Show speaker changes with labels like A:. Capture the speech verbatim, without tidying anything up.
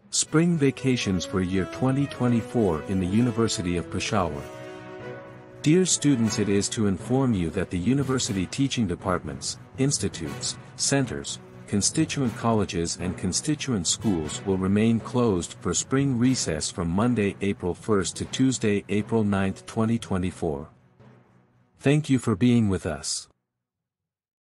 A: Spring vacations for year twenty twenty-four in the University of Peshawar. Dear students, it is to inform you that the university teaching departments, institutes, centers, constituent colleges and constituent schools will remain closed for spring recess from Monday, April first to Tuesday, April ninth, twenty twenty-four. Thank you for being with us.